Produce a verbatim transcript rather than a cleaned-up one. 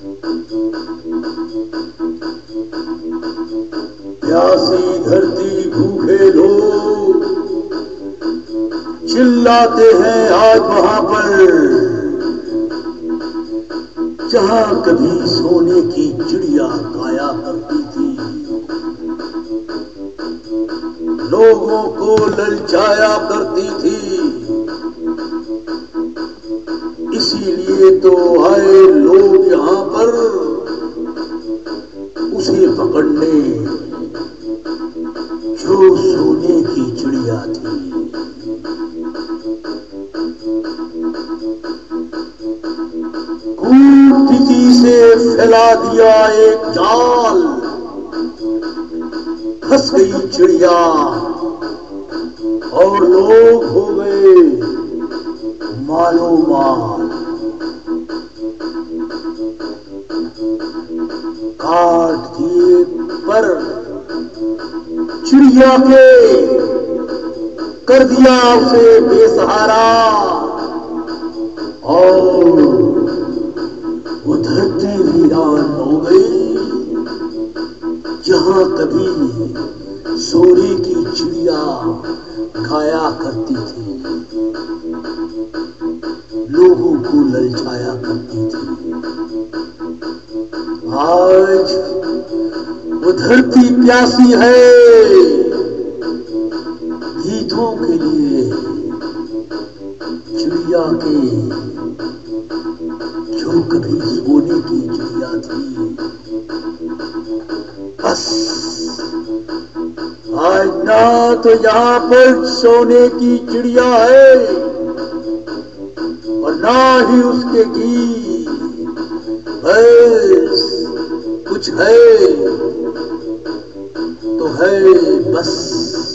प्यासी धरती भूखे लोग चिल्लाते हैं आज वहां पर, जहां कभी सोने की चिड़िया गाया करती थी, लोगों को ललचाया करती थी। इसीलिए तो आए लोग यहां पर उसे पकड़ने जो सोने की चिड़िया थी। कूटनीति से फैला दिया एक जाल, फंस गई चिड़िया और लोग हो गए मालो माल। काट दिए पर चिड़िया के, कर दिया उसे बेसहारा, और वो धरती वीरान हो गई जहां कभी सोने की चिड़िया खाया करती थी, लोगों को ललचाया करती थी। आज वो धरती प्यासी है गीतों के लिए, चिड़िया के, जो कभी सोने की चिड़िया थी। बस आज ना तो यहाँ पर सोने की चिड़िया है और ना ही उसके गीत। बस कुछ है तो है बस